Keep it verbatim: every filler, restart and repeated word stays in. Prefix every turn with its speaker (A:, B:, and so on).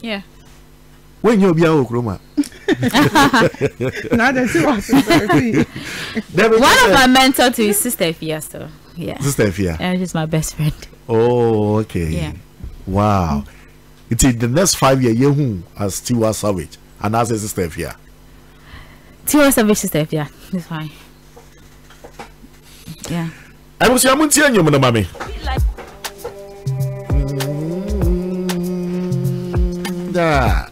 A: Yeah.
B: When you be a Okroma.
C: Now that's
A: one of my mentors to his sister Fia, so yeah.
B: Sister Fia.
A: And she's my best friend.
B: Oh, okay.
A: Yeah.
B: Wow. It's in the next five years, you as Tiwa Savage and as a sister Fia.
A: Tiwa Savage sister Fia. It's fine. Yeah.
B: I was your Muntia and your mommy. Da.